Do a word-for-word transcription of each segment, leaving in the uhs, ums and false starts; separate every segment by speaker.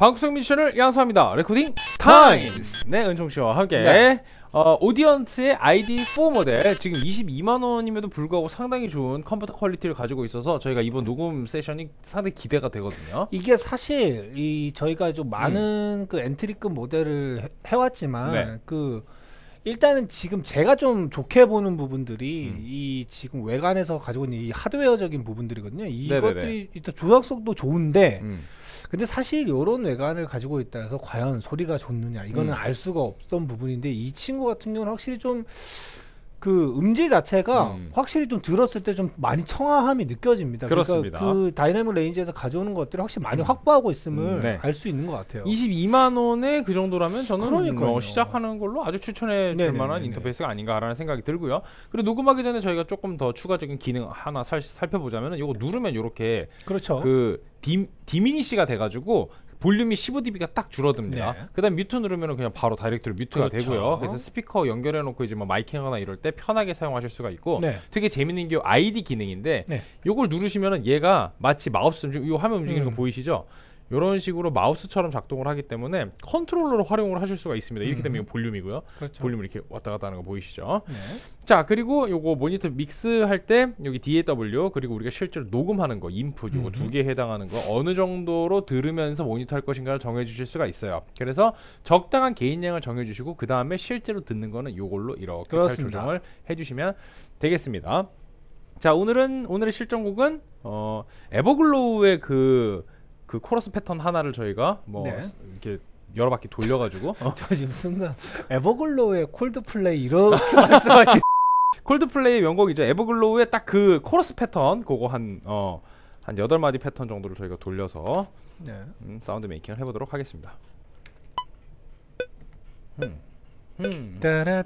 Speaker 1: 방구석 미션을 양수합니다. 레코딩 타임스. 네, 은총씨와 함께 네. 어, 오디언스의 아이디 사 모델 지금 이십이만 원임에도 불구하고 상당히 좋은 컴퓨터 퀄리티를 가지고 있어서 저희가 이번 녹음 세션이 상당히 기대가 되거든요.
Speaker 2: 이게 사실 이 저희가 좀 많은 음. 그 엔트리급 모델을 해, 해왔지만 네. 그 일단은 지금 제가 좀 좋게 보는 부분들이 음. 이 지금 외관에서 가지고 있는 이 하드웨어적인 부분들이거든요. 이것들이 네네네. 일단 조작성도 좋은데 음. 근데 사실 이런 외관을 가지고 있다 해서 과연 소리가 좋느냐 이거는 음. 알 수가 없던 부분인데 이 친구 같은 경우는 확실히 좀 그 음질 자체가 음. 확실히 좀 들었을 때 좀 많이 청아함이 느껴집니다.
Speaker 1: 그렇습니다.
Speaker 2: 그러니까 그 다이내믹 레인지에서 가져오는 것들을 확실히 많이 음. 확보하고 있음을 음, 네. 알 수 있는 것 같아요.
Speaker 1: 이십이만 원에 그 정도라면 저는 뭐 시작하는 걸로 아주 추천해 줄 만한 인터페이스가 아닌가라는 생각이 들고요. 그리고 녹음하기 전에 저희가 조금 더 추가적인 기능 하나 살, 살펴보자면 이거 누르면 이렇게
Speaker 2: 그렇죠.
Speaker 1: 그 디, 디미니시가 돼가지고 볼륨이 십오 디비가 딱 줄어듭니다. 네. 그 다음 뮤트 누르면 그냥 바로 다이렉트로 뮤트가 그렇죠. 되고요. 그래서 스피커 연결해놓고 이제 뭐 마이킹하거나 이럴 때 편하게 사용하실 수가 있고 네. 되게 재밌는 게 아이디 기능인데 네. 요걸 누르시면은 얘가 마치 마우스 이 화면 움직이는 음. 거 보이시죠? 이런 식으로 마우스처럼 작동을 하기 때문에 컨트롤러로 활용을 하실 수가 있습니다. 이렇게 되면 음. 볼륨이고요. 그렇죠. 볼륨을 이렇게 왔다 갔다 하는 거 보이시죠? 네. 자, 그리고 요거 모니터 믹스할 때 여기 디 에이 더블유 그리고 우리가 실제로 녹음하는 거 인풋 요거 음. 두 개에 해당하는 거 어느 정도로 들으면서 모니터 할 것인가를 정해 주실 수가 있어요. 그래서 적당한 게인량을 정해 주시고 그 다음에 실제로 듣는 거는 요걸로 이렇게 잘 조정을 해 주시면 되겠습니다. 자, 오늘은 오늘의 실전곡은 어 에버글로우의 그 그 코러스 패턴 하나를 저희가 뭐 네. 이렇게 여러 바퀴 돌려가지고
Speaker 2: 어? 저 지금 순간 에버글로우의 콜드플레이 이렇게 말씀하시
Speaker 1: 콜드플레이의 명곡이죠. 에버글로우의 딱 그 코러스 패턴 그거 한 어 한 여덟 마디 패턴 정도를 저희가 돌려서 네. 음, 사운드 메이킹을 해보도록 하겠습니다. 음. 음.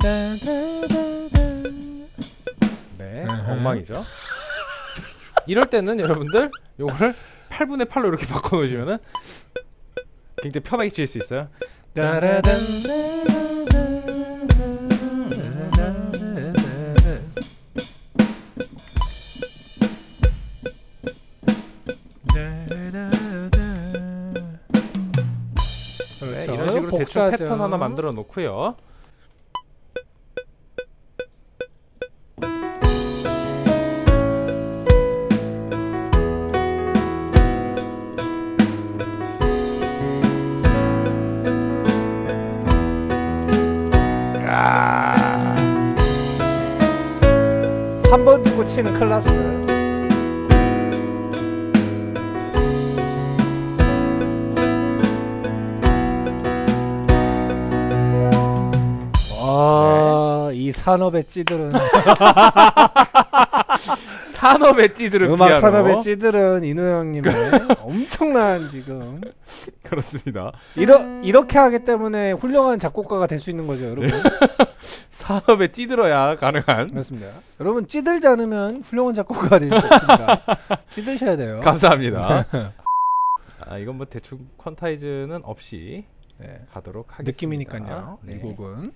Speaker 1: 네, 엉망이죠. 이럴 때는 여러분들 요거를 팔분의 팔로 이렇게 바꿔놓으시면은 굉장히 편하게 칠 수 있어요. 네, 이런 식으로 대충 패턴 하나 만들어 놓고요.
Speaker 2: 한 번 두고 치는 클라스. 와, 네. 이 산업의 찌들은
Speaker 1: 산업의 찌들은
Speaker 2: 음악
Speaker 1: 피아노.
Speaker 2: 산업의 찌들은 인호 형님의 엄청난 지금
Speaker 1: 그렇습니다.
Speaker 2: 이러, 이렇게 하기 때문에 훌륭한 작곡가가 될 수 있는 거죠, 여러분.
Speaker 1: 산업에 찌들어야 가능한.
Speaker 2: 그렇습니다. 여러분 찌들지 않으면 훌륭한 작곡가가 될 수 없습니다. 찌드셔야 돼요.
Speaker 1: 감사합니다. 아, 이건 뭐 대충 퀀타이즈는 없이 네. 가도록 하겠습니다.
Speaker 2: 느낌이니까요. 네. 이 곡은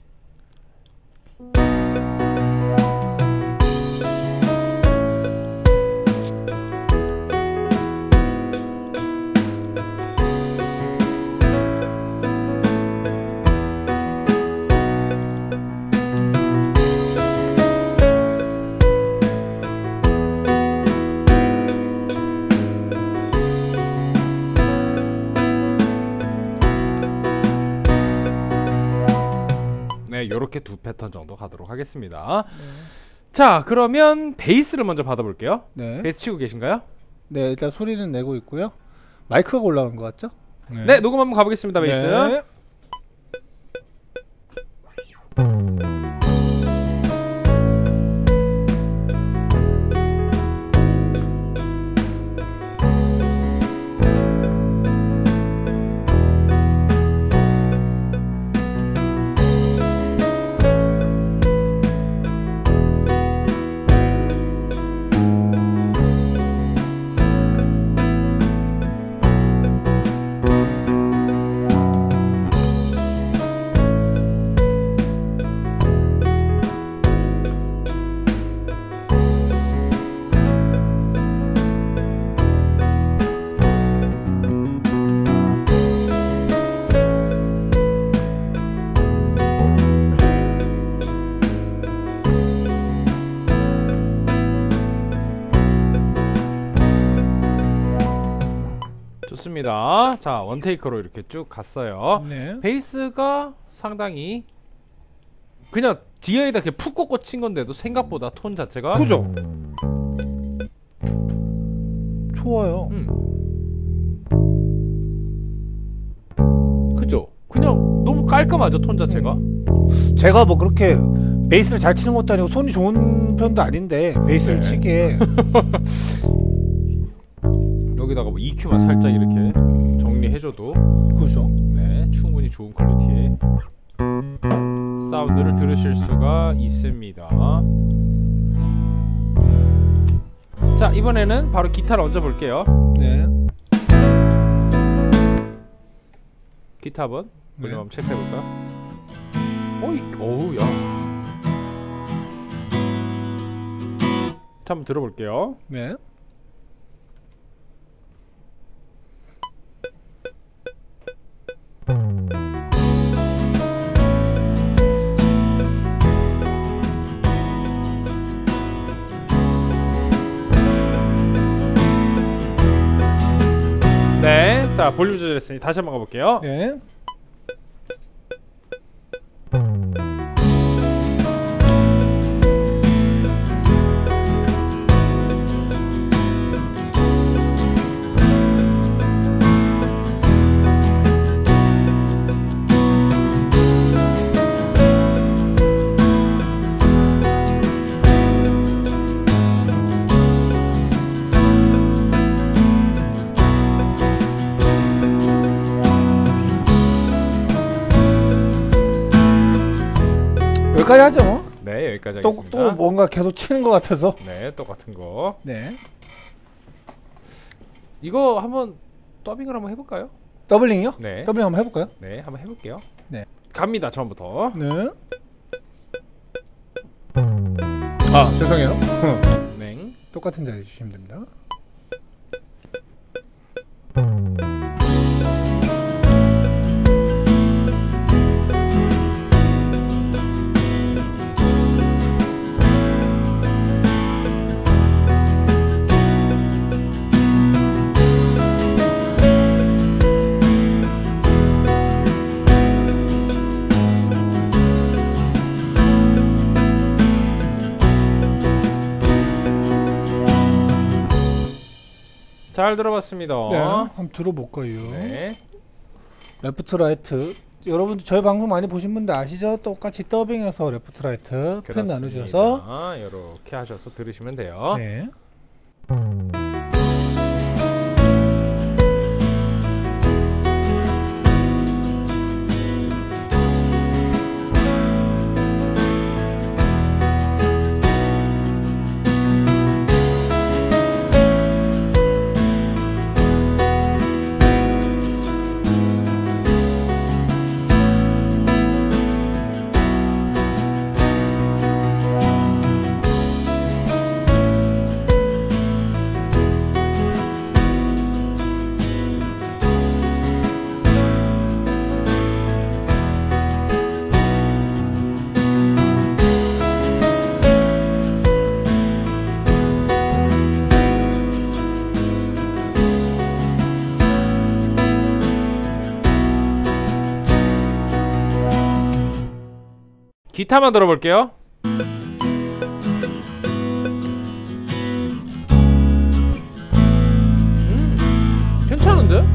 Speaker 1: 요렇게 두 패턴 정도 가도록 하겠습니다. 네. 자, 그러면 베이스를 먼저 받아볼게요. 네. 베이스 치고 계신가요?
Speaker 2: 네, 일단 소리는 내고 있고요. 마이크가 올라간 것 같죠?
Speaker 1: 네, 네 녹음 한번 가보겠습니다. 베이스. 네. 좋습니다. 자, 원테이크로 이렇게 쭉 갔어요.
Speaker 2: 네.
Speaker 1: 베이스가 상당히 그냥 디에이에다 이렇게 푹 꽂고 친 건데도 생각보다 톤 자체가
Speaker 2: 그죠? 좋아요.
Speaker 1: 음. 그죠? 그냥 너무 깔끔하죠, 톤 자체가.
Speaker 2: 제가 뭐 그렇게 베이스를 잘 치는 것도 아니고 손이 좋은 편도 아닌데 베이스를
Speaker 1: 네.
Speaker 2: 치기에
Speaker 1: 여기다가 뭐 이큐만 살짝 이렇게 정리해줘도
Speaker 2: 그죠?
Speaker 1: 네, 충분히 좋은 퀄리티의 사운드를 들으실 수가 있습니다. 자, 이번에는 바로 기타를 얹어 볼게요.
Speaker 2: 네.
Speaker 1: 기타 한번 볼륨
Speaker 2: 네.
Speaker 1: 한번 체크해 볼까? 어이, 어우, 야. 자, 한번 들어볼게요.
Speaker 2: 네.
Speaker 1: 네, 자, 볼륨 조절했으니 다시 한번 가볼게요.
Speaker 2: 네. 여기까지 하죠.
Speaker 1: 네, 여기까지
Speaker 2: 또,
Speaker 1: 하겠습니다.
Speaker 2: 또 뭔가 계속 치는 것 같아서.
Speaker 1: 네, 똑같은 거.
Speaker 2: 네.
Speaker 1: 이거 한번 더빙을 한번 해볼까요?
Speaker 2: 더블링이요?
Speaker 1: 네.
Speaker 2: 더블링 한번 해볼까요?
Speaker 1: 네, 한번 해볼게요.
Speaker 2: 네.
Speaker 1: 갑니다, 처음부터.
Speaker 2: 네. 아, 죄송해요.
Speaker 1: 네.
Speaker 2: 똑같은 자리 주시면 됩니다.
Speaker 1: 잘 들어봤습니다.
Speaker 2: 네, 한번 들어볼까요?
Speaker 1: 네.
Speaker 2: 레프트 라이트. 여러분들 저희 방송 많이 보신 분들 아시죠? 똑같이 더빙해서 레프트 라이트 편 나누셔서
Speaker 1: 이렇게 하셔서 들으시면 돼요.
Speaker 2: 네.
Speaker 1: 기타만 들어볼게요. 음, 괜찮은데?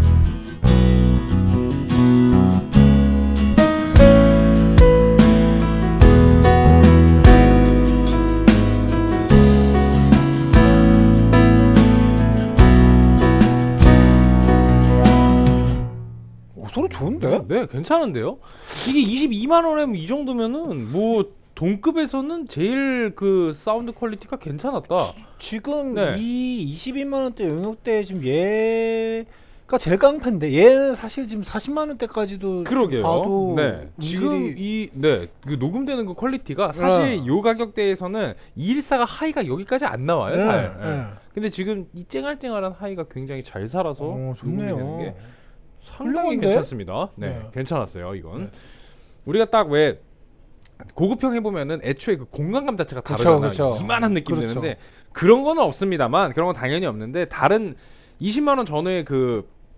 Speaker 2: 오, 소리 좋은데?
Speaker 1: 네, 괜찮은데요? 이게 이십이만 원에 이 정도면은 뭐 동급에서는 제일 그 사운드 퀄리티가 괜찮았다.
Speaker 2: 지, 지금
Speaker 1: 네.
Speaker 2: 이 이십이만 원대 용역대 지금 얘가 제일 깡패인데 얘는 사실 지금 사십만 원대까지도
Speaker 1: 그러게요.
Speaker 2: 봐도
Speaker 1: 네. 지금
Speaker 2: 음질이...
Speaker 1: 이 네, 그 녹음되는 그 퀄리티가 사실
Speaker 2: 어.
Speaker 1: 요 가격대에서는 이백십사가 하이가 여기까지 안 나와요.
Speaker 2: 네,
Speaker 1: 잘.
Speaker 2: 네.
Speaker 1: 네. 근데 지금 이 쨍알쨍알한 하이가 굉장히 잘 살아서
Speaker 2: 어,
Speaker 1: 녹음이 되는
Speaker 2: 좋네요.
Speaker 1: 게 상당히
Speaker 2: 훌륭한데?
Speaker 1: 괜찮습니다. 네,
Speaker 2: 네.
Speaker 1: 괜찮았어요. 이건
Speaker 2: 네.
Speaker 1: 우리가 딱 왜 고급형 해보면은 애초에 그 공간감 자체가
Speaker 2: 그쵸,
Speaker 1: 다르잖아요.
Speaker 2: 그쵸.
Speaker 1: 이만한 느낌
Speaker 2: 그렇죠.
Speaker 1: 드는데 그런 거는 없습니다만 그런 건 당연히 없는데 다른 이십만 원 전후의 그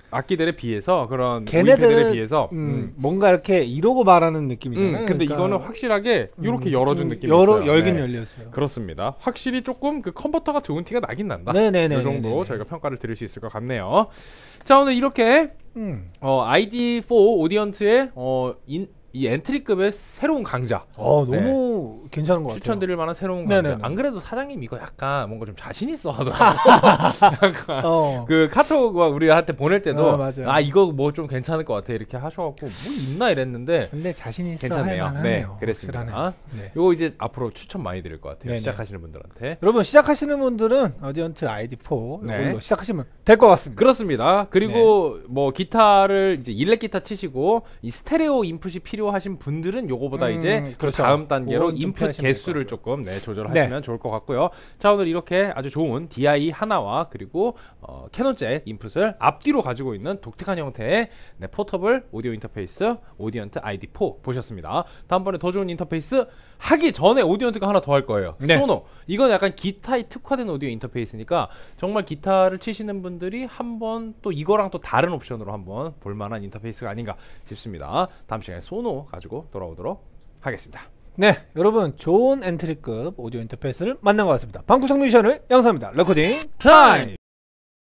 Speaker 1: 악기들에 비해서 그런 걔네들에 비해서
Speaker 2: 음, 음. 뭔가 이렇게 이러고 말하는 느낌이잖아요.
Speaker 1: 음, 근데 그러니까 이거는 확실하게 이렇게 음, 열어준 음, 느낌이
Speaker 2: 열어,
Speaker 1: 있어요.
Speaker 2: 열긴
Speaker 1: 네.
Speaker 2: 열렸어요.
Speaker 1: 그렇습니다. 확실히 조금 그 컨버터가 좋은 티가 나긴 난다.
Speaker 2: 네네네.
Speaker 1: 이 정도 네네네. 저희가 평가를 드릴 수 있을 것 같네요. 자, 오늘 이렇게 음. 어, 아이디 사 오디언트의 어, 인, 이 엔트리급의 새로운 강자.
Speaker 2: 어, 너무 네. 괜찮은 것 같아요.
Speaker 1: 추천드릴 만한 새로운 강자. 네네네. 안 그래도 사장님 이거 약간 뭔가 좀 자신 있어 하더라고. 약간 어. 그 카톡 우리한테 보낼 때도 어, 아 이거 뭐 좀 괜찮을 것 같아 이렇게 하셔갖고 뭐 있나 이랬는데.
Speaker 2: 근데 자신 있어
Speaker 1: 괜찮네요. 네, 그랬습니다. 네. 요거 이제 앞으로 추천 많이 드릴 것 같아요. 네네. 시작하시는 분들한테.
Speaker 2: 여러분 시작하시는 분들은 오디언트 아이디 사 네. 이걸로 시작하시면 될 것 같습니다.
Speaker 1: 그렇습니다. 그리고 네. 뭐 기타를 이제 일렉 기타 치시고 이 스테레오 인풋이 필요 하신 분들은 요거보다 음, 이제 그렇죠. 다음 단계로 인풋 개수를 조금 네, 조절하시면 네. 좋을 것 같고요. 자, 오늘 이렇게 아주 좋은 디아이 하나와 그리고 어, 캐논 잭 인풋을 앞뒤로 가지고 있는 독특한 형태의 네, 포터블 오디오 인터페이스 오디언트 아이디 사 보셨습니다. 다음번에 더 좋은 인터페이스 하기 전에 오디언트가 하나 더 할 거예요. 네. 소노. 이건 약간 기타에 특화된 오디오 인터페이스니까 정말 기타를 치시는 분들이 한번 또 이거랑 또 다른 옵션으로 한번 볼만한 인터페이스가 아닌가 싶습니다. 다음 시간에 소노 가지고 돌아오도록 하겠습니다.
Speaker 2: 네, 여러분 좋은 엔트리급 오디오 인터페이스를 만난 것 같습니다. 방구석 뮤지션을 양성합니다. 레코딩 타임!